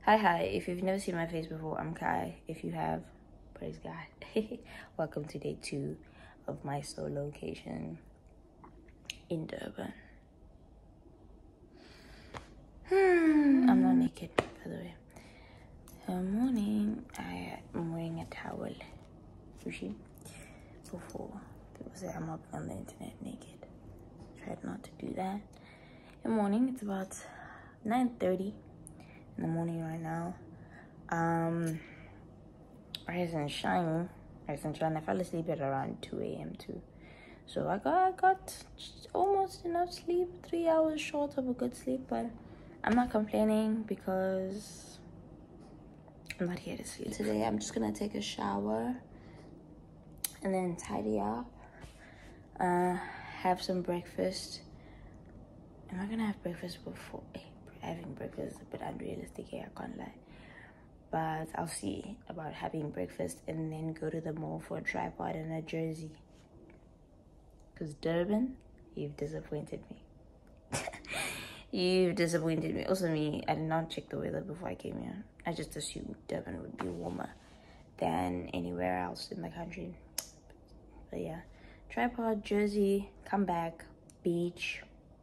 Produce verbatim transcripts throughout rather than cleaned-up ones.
Hi, hi. If you've never seen my face before, I'm Kai. If you have, praise God. Welcome to day two of my solo location in Durban. Hmm, I'm not naked, by the way. Good morning. I am wearing a towel. Sushi. Before people say I'm up on the internet naked. Tried not to do that. Good morning. It's about nine thirty in the morning right now. Um, rise and shine. Rise and shine. I fell asleep at around two a.m. too. So I got, I got almost enough sleep. Three hours short of a good sleep. But I'm not complaining because I'm not here to sleep. Today I'm just going to take a shower. And then tidy up. Uh, have some breakfast. Am I going to have breakfast before? Hey, having breakfast is a bit unrealistic here, I can't lie. But I'll see about having breakfast and then go to the mall for a tripod and a jersey. Because Durban, you've disappointed me. You've disappointed me. Also me, I did not check the weather before I came here. I just assumed Durban would be warmer than anywhere else in the country. But yeah, tripod, jersey, come back, beach.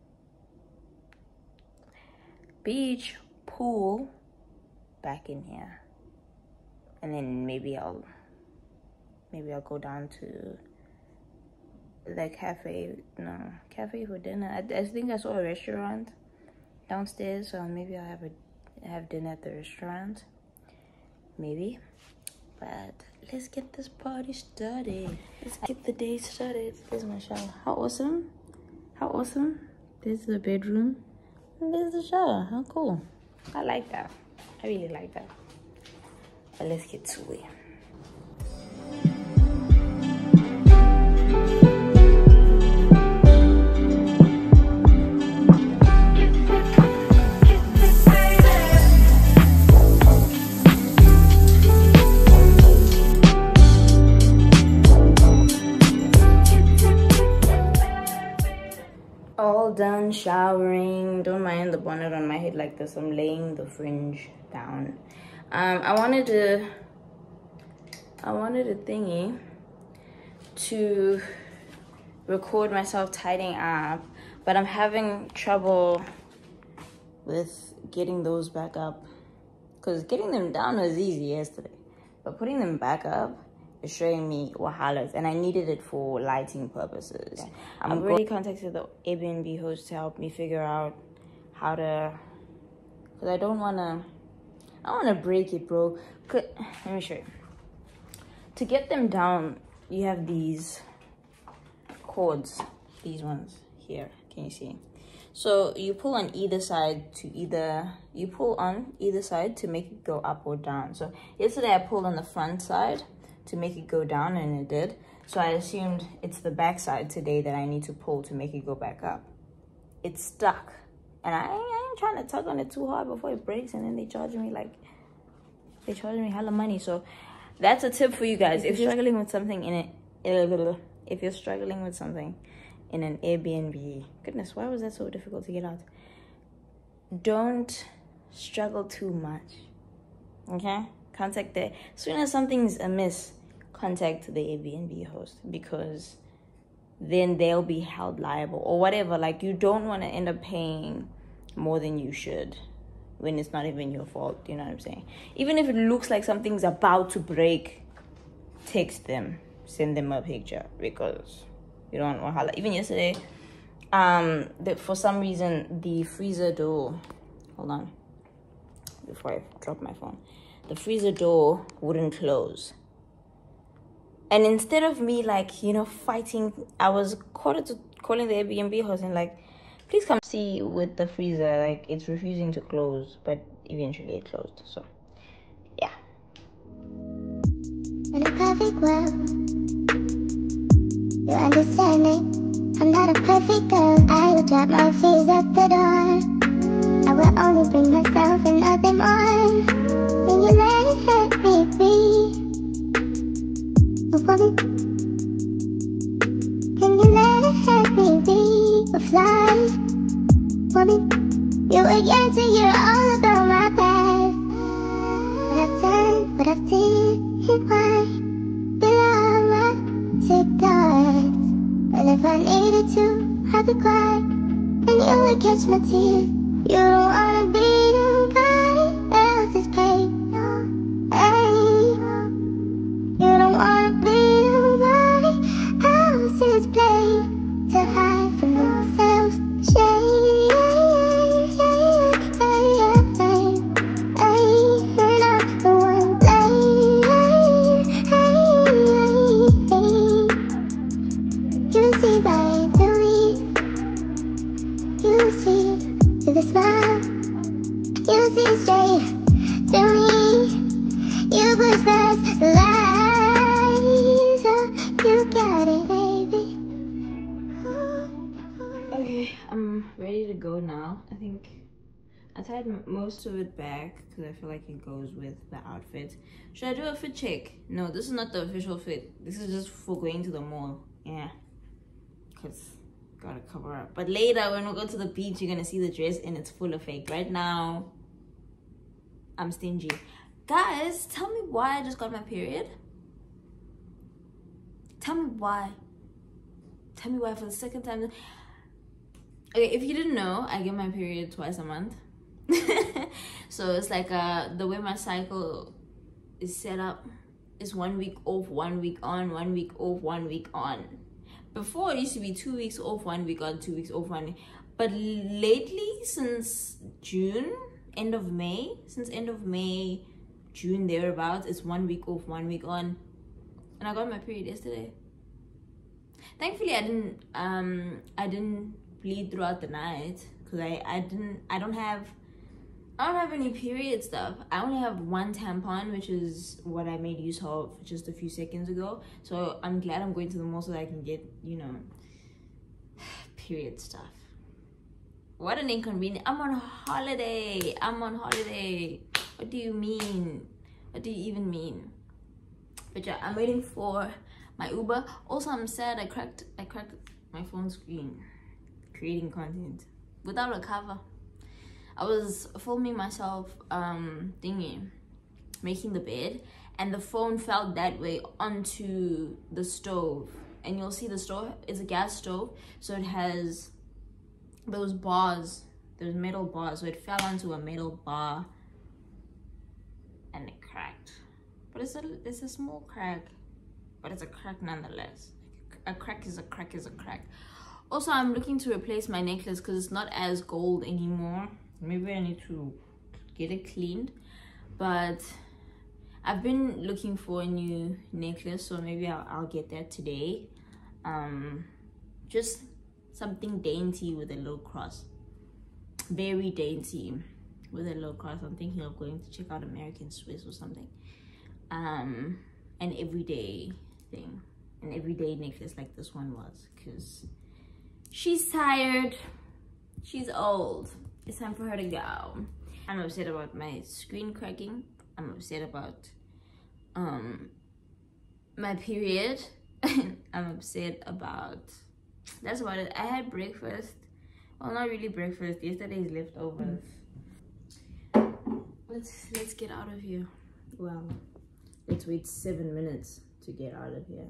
Beach, pool, back in here. And then maybe I'll, maybe I'll go down to the cafe, no, cafe for dinner. I, I think I saw a restaurant downstairs, so maybe I'll have a, have dinner at the restaurant, maybe. But let's get this party started. Let's get the day started. There's my shower. How awesome. How awesome. There's the bedroom. And there's the shower. How cool. I like that. I really like that. But let's get to it. All done showering. Don't mind the bonnet on my head like this. I'm laying the fringe down. Um, I wanted to, I wanted a thingy to record myself tidying up, but I'm having trouble with getting those back up. Because getting them down was easy yesterday, but putting them back up is showing me wahalas, and I needed it for lighting purposes. Yeah. I'm I've already contacted the Airbnb host to help me figure out how to, because I don't want to, I don't want to break it, bro. Let me show you. To get them down, you have these cords, these ones here. Can you see? So you pull on either side to either, you pull on either side to make it go up or down. So yesterday I pulled on the front side to make it go down, and it did. So I assumed it's the back side today that I need to pull to make it go back up. It's stuck. And I, I ain't trying to tug on it too hard before it breaks, and then they charge me like, they charge me hella money. So that's a tip for you guys. If you're struggling with something in it, if you're struggling with something in an Airbnb, goodness, why was that so difficult to get out? Don't struggle too much, okay? Contact the, as soon as something's amiss, contact the Airbnb host, because then they'll be held liable or whatever. Like, you don't want to end up paying more than you should when it's not even your fault. You know what I'm saying? Even if it looks like something's about to break, text them, send them a picture, because you don't want to. Even yesterday, um, the, for some reason the freezer door. Hold on, before I drop my phone. The freezer door wouldn't close. And instead of me, like, you know, fighting, I was called to calling the Airbnb host and like, please come see with the freezer. Like, it's refusing to close, but eventually it closed. So, yeah. In a perfect world, you understand me. I'm not a perfect girl. I will drop my fears at the door. I will only bring myself and nothing more. Can you let it hurt me be? A woman? Can you let it hurt me be? A fly? Woman? You again to hear all about my past. but I see why below my sick thoughts. And if I needed to, I could cry, and you would catch my tears. You don't wanna be nobody else's pain, no. Hey, you don't wanna be nobody else's play to hide from themselves. Shame, you're not the one blame. You see right through me. You see through the smile. You see straight through me. You push past the lies. Oh, you got it, baby. Okay, I'm ready to go now. I think I tied m- most of it back because I feel like it goes with the outfit. Should I do a fit check? No, this is not the official fit. This is just for going to the mall. Yeah, because gotta cover up. But later when we go to the beach, you're gonna see the dress in its full effect. Right now, I'm stingy. Guys, tell me why I just got my period. Tell me why. Tell me why for the second time. Okay, if you didn't know, I get my period twice a month. So it's like uh the way my cycle is set up is one week off, one week on, one week off, one week on. Before it used to be two weeks off, one week on, two weeks off, one week. But lately, since June, end of May, since end of May, June thereabouts, it's one week off, one week on. And I got my period yesterday. Thankfully, I didn't um I didn't bleed throughout the night because I I didn't I don't have I don't have any period stuff. I only have one tampon, which is what I made use of just a few seconds ago. So I'm glad I'm going to the mall so that I can get, you know, period stuff. What an inconvenience. I'm on holiday. I'm on holiday. What do you mean? What do you even mean? But yeah, I'm waiting for my Uber. Also, I'm sad I cracked I cracked my phone screen creating content without a cover. I was filming myself um thingy making the bed, and the phone fell that way onto the stove, and you'll see the stove is a gas stove, so it has those bars, those metal bars, so it fell onto a metal bar and it cracked. But it's a it's a small crack, but it's a crack nonetheless. A crack is a crack is a crack. Also, I'm looking to replace my necklace because it's not as gold anymore. Maybe I need to get it cleaned, but I've been looking for a new necklace, so maybe I'll, I'll get that today. Um, just something dainty with a little cross, very dainty with a little cross. I'm thinking of going to check out American Swiss or something. Um, an everyday thing, an everyday necklace like this one was, because she's tired, she's old. It's time for her to go. I'm upset about my screen cracking. I'm upset about um my period. I'm upset about, that's about it. I had breakfast. Well, not really breakfast. Yesterday's leftovers. Let's let's get out of here. Well, let's wait seven minutes to get out of here.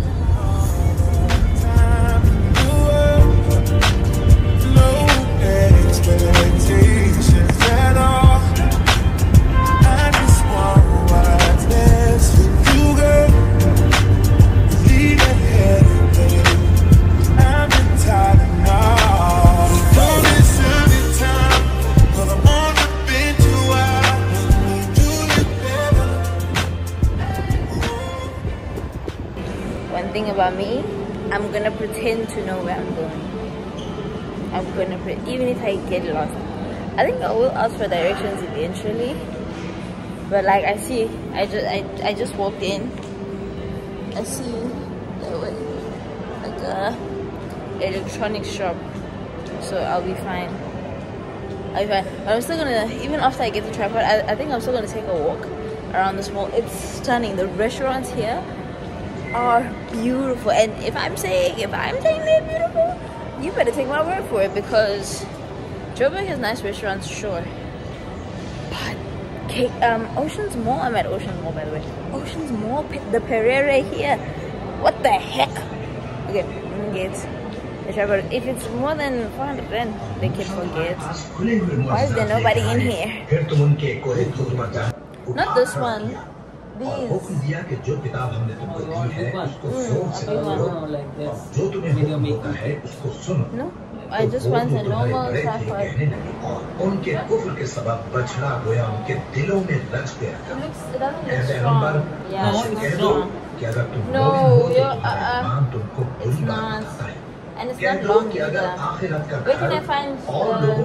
One thing about me, I'm gonna pretend to know where I'm going. I'm gonna pre even if I get lost. I think I will ask for directions eventually. But like I see, I just I I just walked in. I see there was like a electronics shop, so I'll be fine. I'll be fine. But I'm still gonna, even after I get the tripod, I I think I'm still gonna take a walk around this mall. It's stunning. The restaurants here are beautiful, and if I'm saying if I'm saying they're beautiful, you better take my word for it, because Joburg has nice restaurants, sure, but Okay, um, Ocean's Mall. I'm at Ocean's Mall, by the way. Ocean's Mall, the Pereira here. What the heck? Okay, let me get the tripod. If it's more than four hundred rand, they can forget. Why is there nobody in here? Not this one. These. Mm, no, I just want a normal tripod. It looks, it doesn't look strong. Yeah, no, it's not strong. No, you're, uh, uh, it's not. And it's not long either. Where can I find the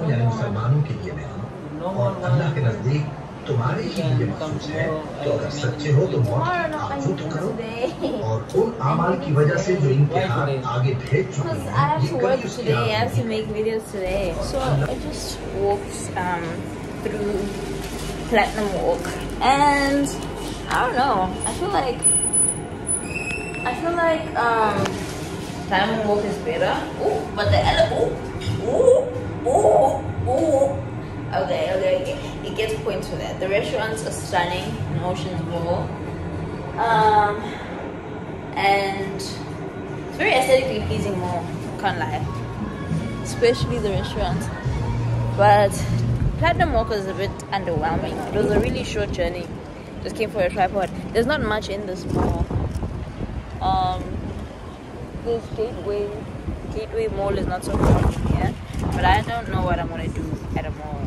normal one? तुम्हारे ही लिए मखसूस है तो अगर सच्चे हो तो मौत की आरज़ू तो करो और उन आमाल की वजह से जो इनके हाथ आगे भेज चुके हैं ये कभी उसके आगे I have to make videos today, so I just walked um, through Platinum Walk, and I don't know, I feel like I feel like um, Platinum Walk is better. Oh, but the oh, oh, oh, oh. Okay, okay, okay. It gets points for that. The restaurants are stunning in Ocean's Mall. Um, and it's very aesthetically pleasing mall, can't lie. Especially the restaurants. But Platinum Walk was a bit underwhelming. It was a really short journey. Just came for a tripod. There's not much in this mall. Um, this Gateway, Gateway Mall is not so far from here. But I don't know what I'm gonna do at a mall.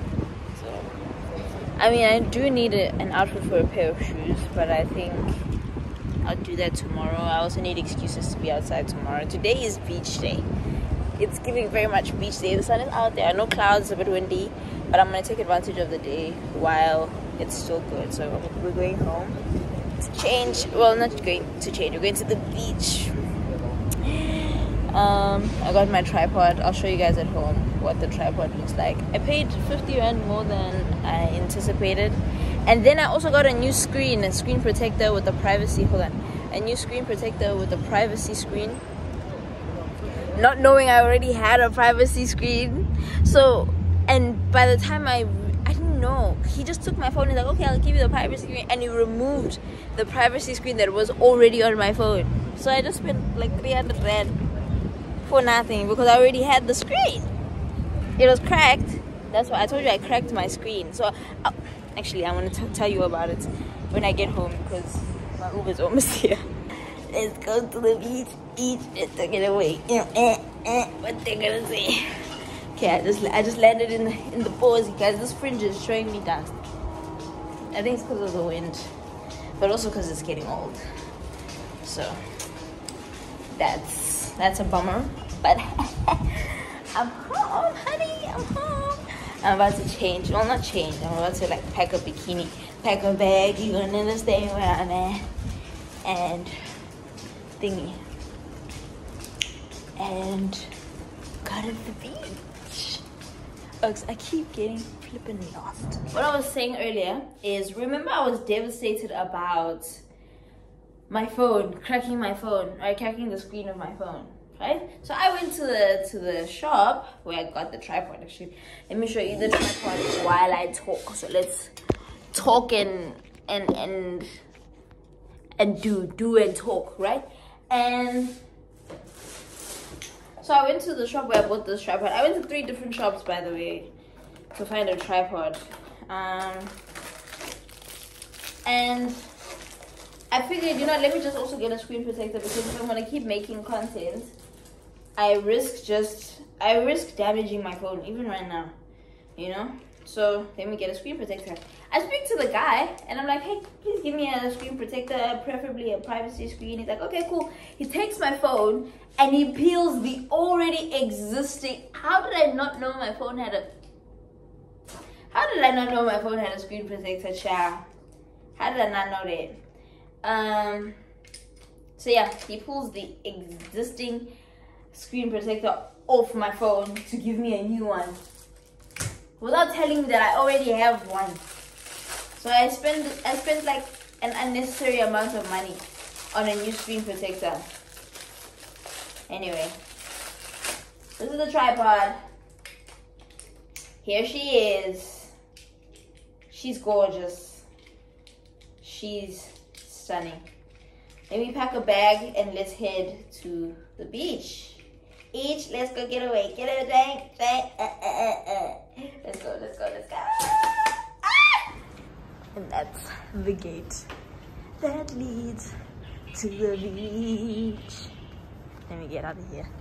I mean, I do need a, an outfit for a pair of shoes, but I think I'll do that tomorrow. I also need excuses to be outside tomorrow. Today is beach day. It's giving very much beach day. The sun is out there. No clouds, a bit windy, but I'm going to take advantage of the day while it's still good. So we're going home to change. Well, not going to change. We're going to the beach. Um, I got my tripod. I'll show you guys at home what the tripod looks like. I paid fifty rand more than I anticipated, and then I also got a new screen, a screen protector with the privacy. Hold on, a new screen protector with the privacy screen. Not knowing I already had a privacy screen, so and by the time I I didn't know, he just took my phone and like, okay, I'll give you the privacy screen, and he removed the privacy screen that was already on my phone. So I just spent like three hundred rand for nothing because I already had the screen. It was cracked. That's why I told you I cracked my screen. So uh, actually I want to tell you about it when I get home because my Uber's almost here. Let's go to the beach, eat, and take it away. Eh, eh, eh, what they're gonna say. Okay, I just I just landed in the in the pause, guys. This fringe is showing me dust. I think it's because of the wind, but also because it's getting old. So that's that's a bummer. But I'm home, honey. I'm home. I'm about to change. Well, not change. I'm about to like pack a bikini, pack a bag. You're gonna understand where I'm at. And thingy. And go to the beach. Folks, I keep getting flipping lost. What I was saying earlier is, remember I was devastated about my phone, cracking my phone, or cracking the screen of my phone. Right? So I went to the to the shop where I got the tripod. Actually, let me show you the tripod while I talk. So let's talk and and and and do do and talk, right? And so I went to the shop where I bought this tripod. I went to three different shops, by the way, to find a tripod. Um, and I figured, you know, let me just also get a screen protector, because if I'm gonna keep making content, I risk just, I risk damaging my phone, even right now, you know? So let me get a screen protector. I speak to the guy, and I'm like, hey, please give me a screen protector, preferably a privacy screen. He's like, okay, cool. He takes my phone, and he peels the already existing, how did I not know my phone had a, how did I not know my phone had a screen protector, child? How did I not know that? Um, so yeah, he pulls the existing screen protector off my phone to give me a new one without telling me that I already have one. So I spent I spent like an unnecessary amount of money on a new screen protector. Anyway, this is the tripod. Here she is. She's gorgeous. she's stunning. Let me pack a bag and let's head to the beach. Each, let's go get away. Get a drink, drink. Uh, uh, uh, uh. Let's go, let's go, let's go. Ah! And that's the gate that leads to the beach. Let me get out of here.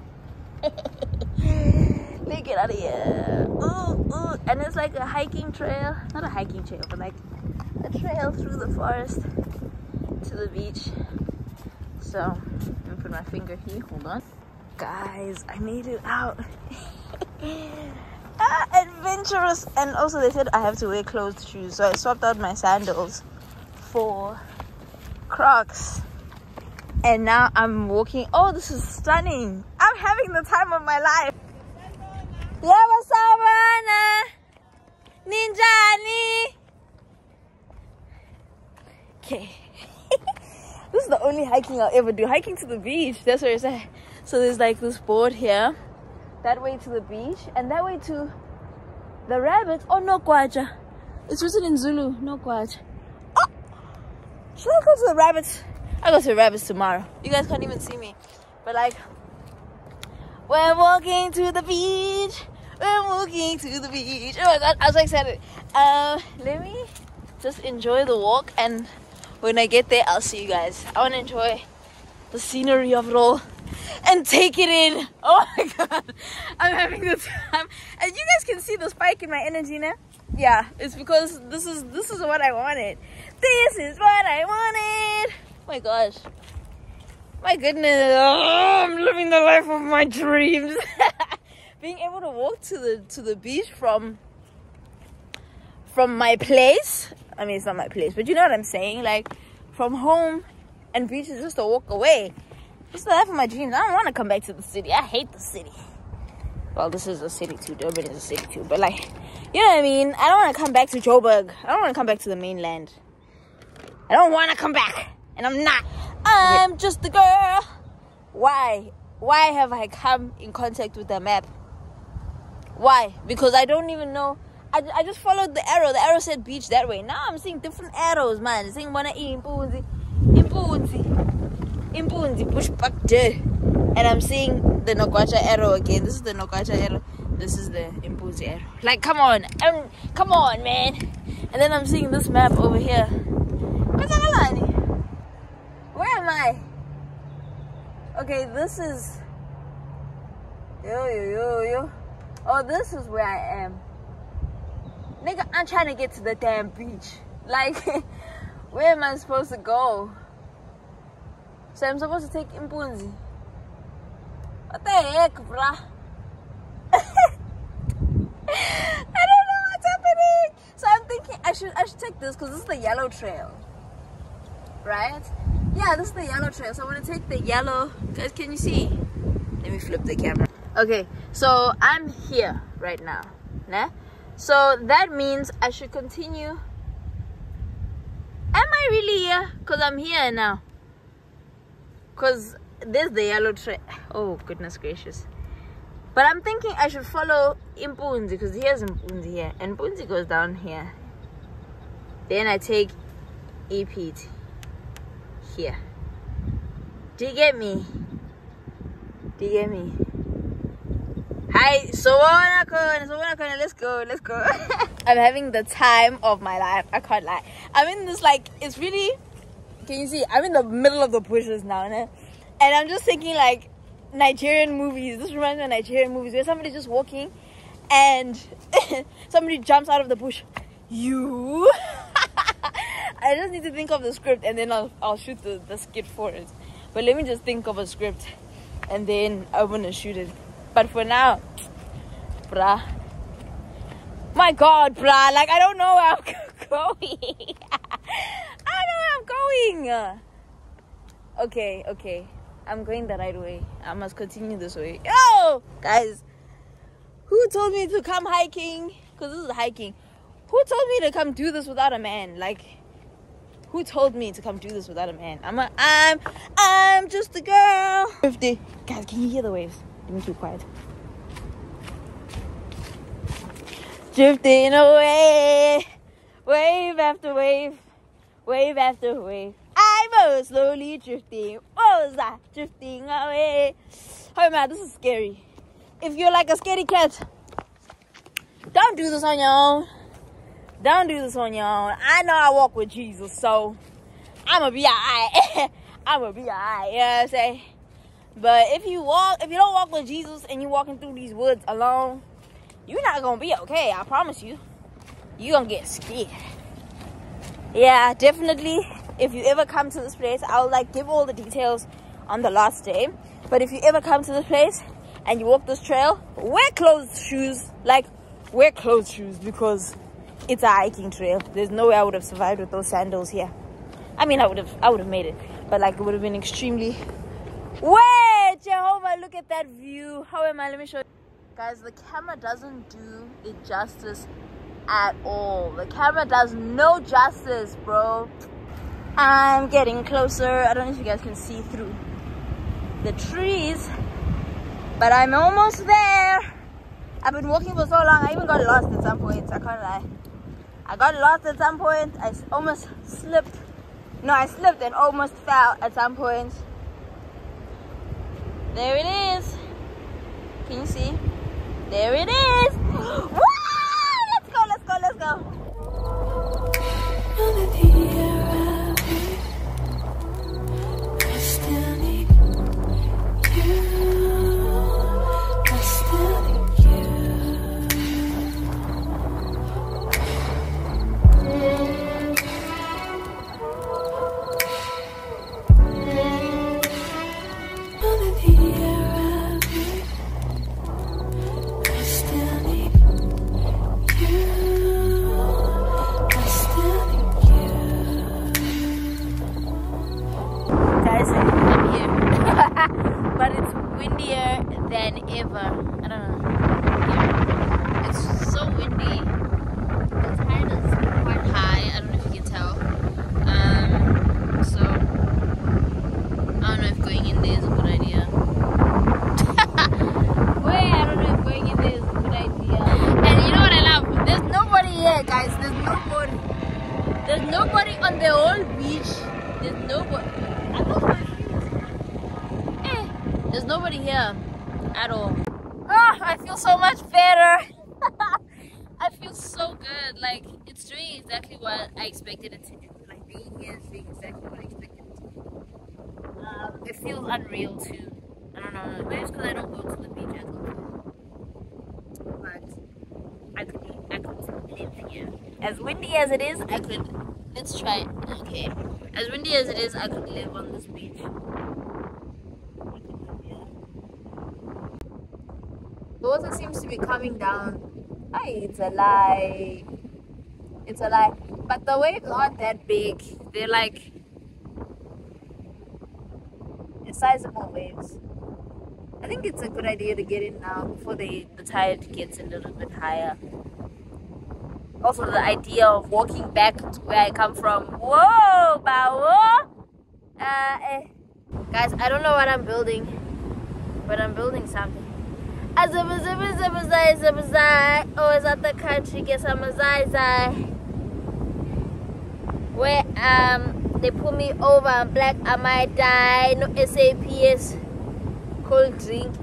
Let me get out of here. Ooh, ooh. And it's like a hiking trail. Not a hiking trail, but like a trail through the forest to the beach. So, let me put my finger here. Hold on. Guys, I made it out. Ah, adventurous. And also they said I have to wear closed shoes, so I swapped out my sandals for Crocs, and now I'm walking. Oh, this is stunning. I'm having the time of my life. Ninjani. Okay. This is the only hiking I'll ever do. Hiking to the beach, that's where it's at. So there's like this board here, that way to the beach, and that way to the rabbits. Oh, no kwacha. It's written in Zulu, no kwacha. Oh! Should I go to the rabbits? I'll go to the rabbits tomorrow. You guys can't even see me. But like, we're walking to the beach. We're walking to the beach. Oh my god, I was so excited. Um, let me just enjoy the walk, and when I get there, I'll see you guys. I want to enjoy the scenery of it all and take it in. Oh my god, I'm having the time. And you guys can see the spike in my energy now. Yeah, it's because this is this is what I wanted. This is what I wanted. Oh my gosh, my goodness, oh, I'm living the life of my dreams. Being able to walk to the to the beach from from my place. I mean, it's not my place, but you know what I'm saying. Like, from home and beach is just a walk away. It's the life of my dreams. I don't want to come back to the city. I hate the city. Well, this is a city too. Durban is a city too. But like, you know what I mean? I don't want to come back to Joburg. I don't want to come back to the mainland. I don't want to come back. And I'm not. I'm just a girl. Why? Why have I come in contact with the map? Why? Because I don't even know. I, I just followed the arrow. The arrow said beach that way. Now I'm seeing different arrows, man. I'm seeing one at Impunzi. Impunzi. Impunzi. Push back there. And I'm seeing the Nokwacha arrow again. This is the Nokwacha arrow. This is the Impunzi arrow. Like, come on. Um, come on, man. And then I'm seeing this map over here. Where am I? Okay, this is... Yo, yo, yo, yo. Oh, this is where I am. Nigga, I'm trying to get to the damn beach. Like, where am I supposed to go? So I'm supposed to take Impunzi. What the heck, bruh? I don't know what's happening. So I'm thinking I should I should take this because this is the yellow trail. Right? Yeah, this is the yellow trail. So I want to take the yellow. Guys, can you see? Let me flip the camera. Okay, so I'm here right now. Nah? So that means I should continue. Am I really here? Because I'm here now. Because there's the yellow trail. Oh, goodness gracious. But I'm thinking I should follow Impunzi, because here's Impunzi here. And Impunzi goes down here. Then I take E P T here. Do you get me? Do you get me? Hi, so let's go, let's go. I'm having the time of my life. I can't lie. I'm in this, like, it's really, can you see? I'm in the middle of the bushes now, né? And I'm just thinking like Nigerian movies. This reminds me of Nigerian movies where somebody's just walking and somebody jumps out of the bush. You. I just need to think of the script and then I'll, I'll shoot the, the skit for it. But let me just think of a script and then I'm gonna shoot it. But for now, bruh. My God, bruh. Like, I don't know where I'm going. I don't know where I'm going. Okay, okay. I'm going the right way. I must continue this way. Yo! Guys, who told me to come hiking? Because this is hiking. Who told me to come do this without a man? Like, who told me to come do this without a man? I'm a, I'm, I'm just a girl. fifty. Guys, can you hear the waves? Let me keep quiet. Drifting away, wave after wave, wave after wave. I was slowly drifting. Was I drifting away? Oh man, this is scary. If you're like a scaredy cat, don't do this on your own. Don't do this on your own. I know I walk with Jesus, so I'ma be alright. I'ma be alright. You know what I'm saying? But if you walk, if you don't walk with Jesus and you're walking through these woods alone, you're not gonna be okay. I promise you. You're gonna get scared. Yeah, definitely. If you ever come to this place, I'll like give all the details on the last day. But if you ever come to this place and you walk this trail, wear closed shoes. Like, wear closed shoes because it's a hiking trail. There's no way I would have survived with those sandals here. I mean, I would have, I would have made it, but like it would have been extremely. Wait, Jehovah, look at that view. How am I? Let me show you. Guys, the camera doesn't do it justice at all. The camera does no justice, bro. I'm getting closer. I don't know if you guys can see through the trees, but I'm almost there. I've been walking for so long, I even got lost at some point. I can't lie. I got lost at some point. I almost slipped. No, I slipped and almost fell at some point. There it is. Can you see? There it is. Woo! Let's go, let's go, let's go. But it's windier than ever. I don't know. Yeah. It's so windy. The tide is quite high. I don't know if you can tell. Um, so I don't know if going in there is a good idea. Wait, I don't know if going in there is a good idea. And you know what I love? There's nobody here, guys. There's nobody. There's nobody on the whole beach. There's nobody. I lost my feet. Eh, there's nobody here at all. Oh, I feel so much better. I feel so good. Like, it's doing exactly what I expected it to do. Like, being here is doing exactly what I expected it to do. Um, it feels unreal too. I don't know. Maybe it's because I don't go to the beach as often. But I could, I could live here. As windy as it is, I could. Let's try it. Okay. As windy as it is, I could live on this beach. The water seems to be coming down. Ay, it's a lie. It's a lie. But the waves aren't that big. They're like sizable waves. I think it's a good idea to get in now before the, the tide gets a little bit higher. Also, the idea of walking back to where I come from. Whoa, bawo! Uh, eh. Guys, I don't know what I'm building, but I'm building something. Oh, is that the country? Guess I'm a zai zai. Where um they put me over, I'm black, I might die. No S A P S. Cold drink.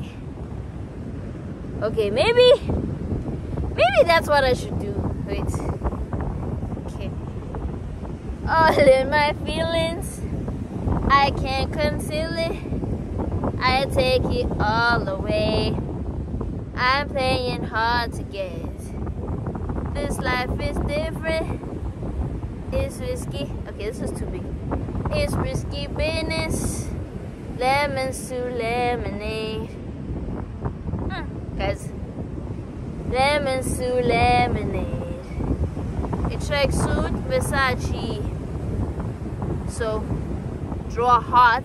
Okay, maybe, maybe that's what I should do. Wait. Okay. All in my feelings, I can't conceal it. I take it all away. I'm playing hard to get. This life is different. It's risky. Okay, this is too big. It's risky business. Lemons to lemonade. Hmm, guys. Lemons to lemonade. A tracksuit, Versace. So, draw a heart.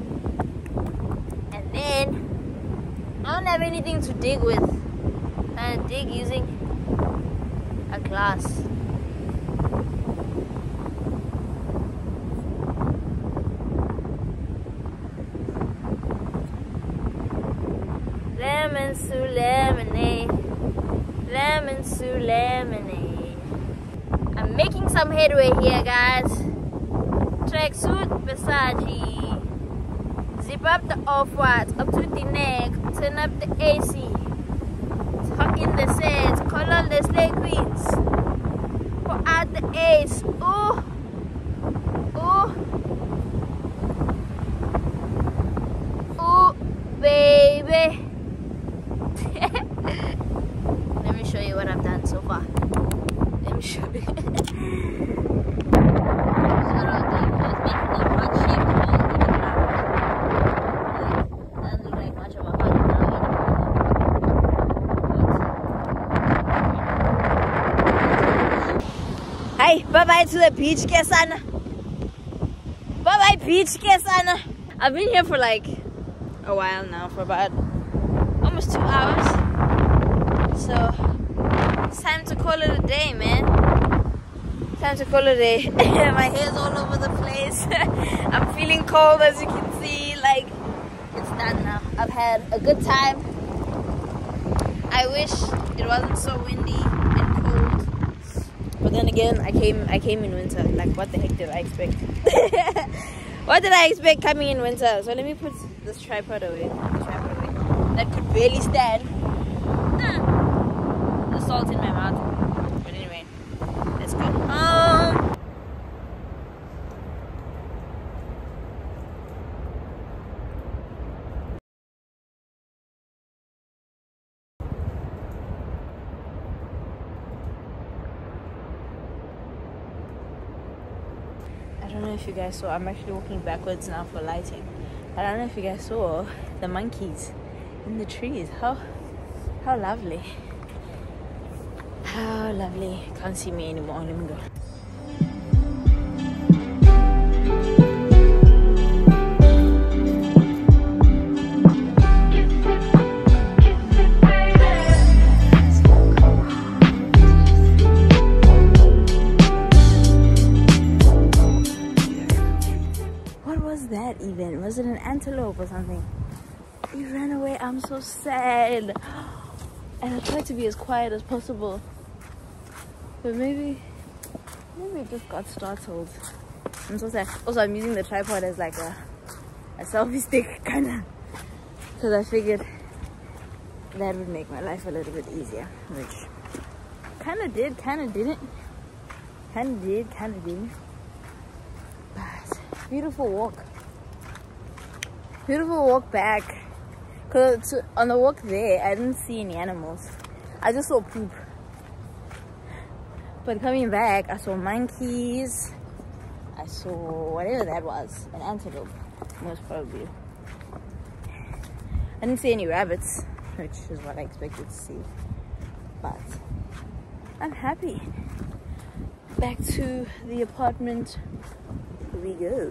And then, I don't have anything to dig with. I dig using a glass. Lemons to lemonade. Lemons to lemonade. I'm making some headway here, guys. tracksuit, Versace. Zip up the off-white up to the neck. Turn up the A C. Tuck in the sets. Call on the slay queens. Pour out the ace. Ooh. Ooh. Ooh, baby. Let me show you what I've done so far. Let me show you. Hey, bye-bye to the beach, Kesana. Bye-bye, beach, Kesana. I've been here for like a while now, for about almost two hours. So, it's time to call it a day, man. Time to call it a day. My hair's all over the place. I'm feeling cold, as you can see. Like, it's done now. I've had a good time. I wish it wasn't so windy and cold. But then again, I came I came in winter. Like, what the heck did I expect? What did I expect coming in winter? So let me put this tripod away. Tripod away. That could barely stand. Ah, the salt in my mouth. But anyway, let's go home. I don't know if you guys saw, I'm actually walking backwards now for lighting. I don't know if you guys saw the monkeys in the trees. How how lovely. How lovely. Can't see me anymore. Let me go. That even was it an antelope or something? He ran away. I'm so sad, and I tried to be as quiet as possible, but maybe maybe it just got startled. I'm so sad. Also, I'm using the tripod as like a a selfie stick, kind of, because I figured that would make my life a little bit easier, which kind of did, kind of didn't, kind of did, kind of didn't. But beautiful walk. Beautiful walk back. Cause on the walk there, I didn't see any animals. I just saw poop. But coming back, I saw monkeys. I saw whatever that was, an antelope, most probably. I didn't see any rabbits, which is what I expected to see. But I'm happy. Back to the apartment we go.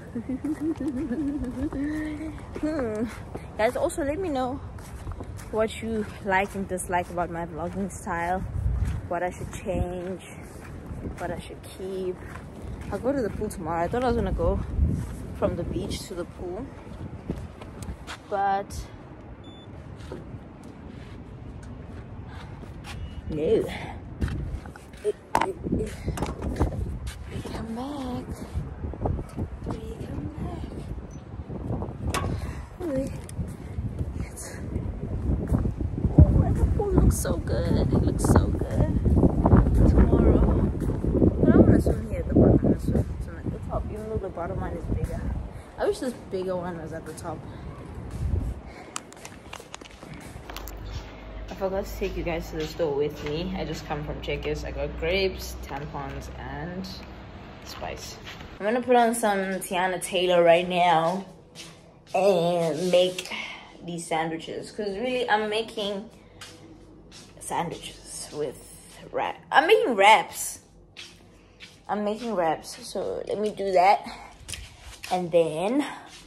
hmm. Guys, also let me know what you like and dislike about my vlogging style, what I should change, what I should keep. I'll go to the pool tomorrow. I thought I was gonna go from the beach to the pool, but no. Come back. We come back. Really? It's... Oh, and the pool looks so good. It looks so good. Tomorrow. But I want to swim here at the bottom. I'm going to swim at the top, even though the bottom one is bigger. I wish this bigger one was at the top. I forgot to take you guys to the store with me. I just come from Checkers. I got grapes, tampons, and spice. I'm gonna put on some Tiana Taylor right now and make these sandwiches, because really I'm making sandwiches with wrap. I'm making wraps. I'm making wraps. So let me do that, and then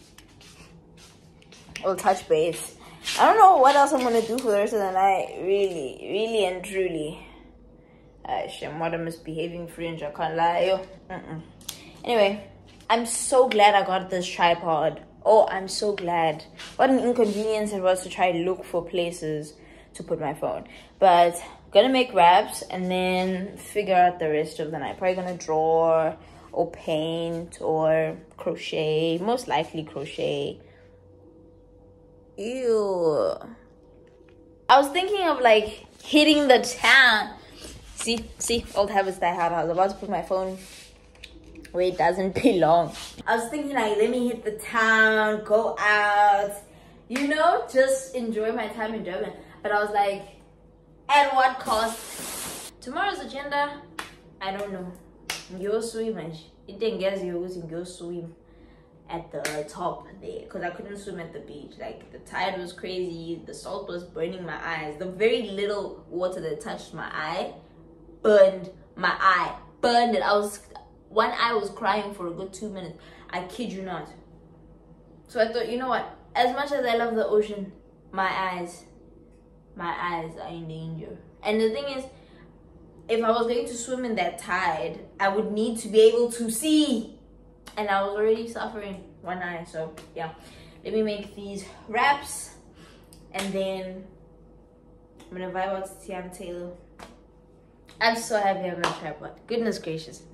we'll touch base. I don't know what else I'm gonna do for the rest of the night. Really, really and truly. Uh, I'm what I'm misbehaving fringe, I can't lie. Mm-mm. Anyway, I'm so glad I got this tripod. Oh, I'm so glad. What an inconvenience it was to try to look for places to put my phone. But I'm gonna make wraps and then figure out the rest of the night. Probably gonna draw or paint or crochet. Most likely crochet. Ew. I was thinking of like hitting the town. See, see, old habits die hard. I was about to put my phone where it doesn't belong. I was thinking like, let me hit the town, go out, you know, just enjoy my time in Durban. But I was like, at what cost? Tomorrow's agenda, I don't know. Go swim, and it didn't get you to go swim at the top there because I couldn't swim at the beach. Like the tide was crazy, the salt was burning my eyes. The very little water that touched my eye burned my eye, burned it. I was one eye was crying for a good two minutes. I kid you not. So I thought, you know what? As much as I love the ocean, my eyes, my eyes are in danger. And the thing is, if I was going to swim in that tide, I would need to be able to see. And I was already suffering one eye. So yeah, let me make these wraps. And then I'm gonna vibe out to Tiana Taylor. I'm so happy I got a tripod. Goodness gracious.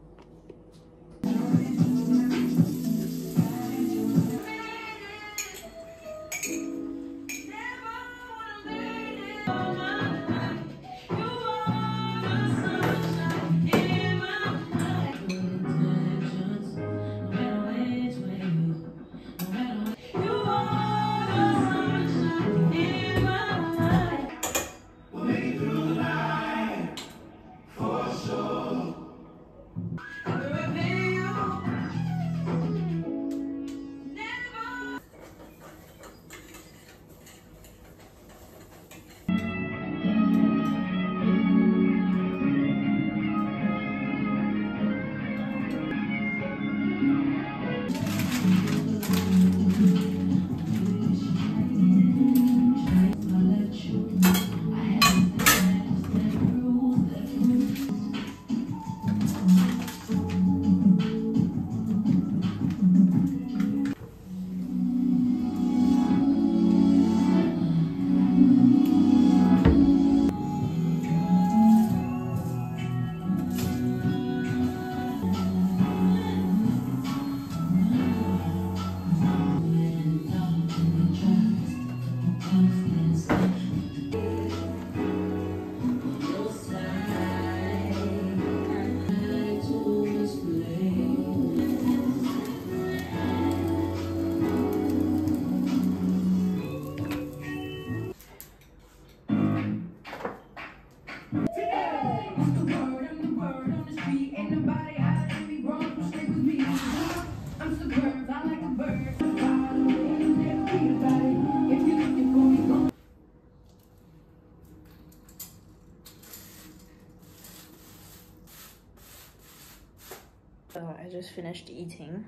So I just finished eating.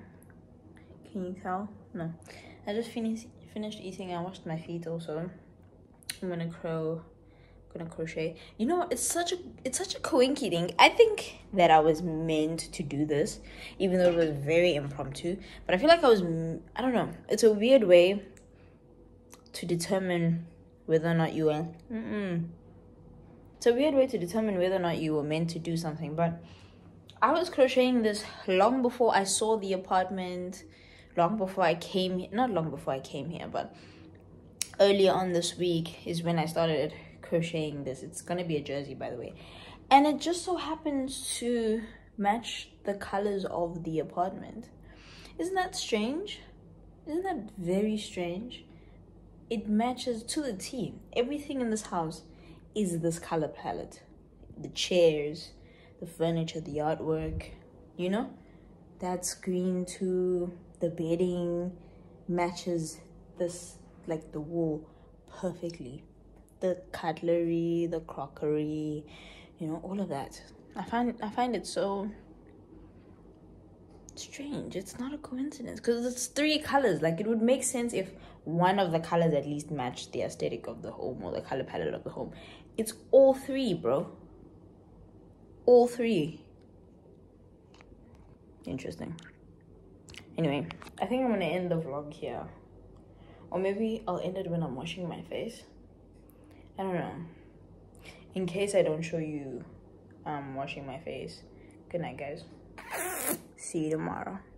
Can you tell? No. I just finished finished eating. I washed my feet also. I'm gonna crow gonna crochet. You know, it's such a it's such a coinky thing. I think that I was meant to do this, even though it was very impromptu. But I feel like I was I don't know. It's a weird way to determine whether or not you were. Mm-mm. It's a weird way to determine whether or not you were meant to do something. But I was crocheting this long before I saw the apartment, long before I came here. Not long before I came here, but earlier on this week is when I started crocheting this. It's gonna be a jersey, by the way, and it just so happens to match the colors of the apartment. Isn't that strange? Isn't that very strange? It matches to the T. Everything in this house is this color palette. The chairs, the furniture, the artwork, you know, that's green too. The bedding matches this, like the wool, perfectly. The cutlery, the crockery, you know, all of that. I find I find it so strange. It's not a coincidence because it's three colors. Like, it would make sense if one of the colors at least matched the aesthetic of the home or the color palette of the home. It's all three, bro. All three. Interesting. Anyway, I think I'm gonna end the vlog here, or maybe I'll end it when I'm washing my face. I don't know, in case I don't show you um washing my face. Good night, guys. See you tomorrow.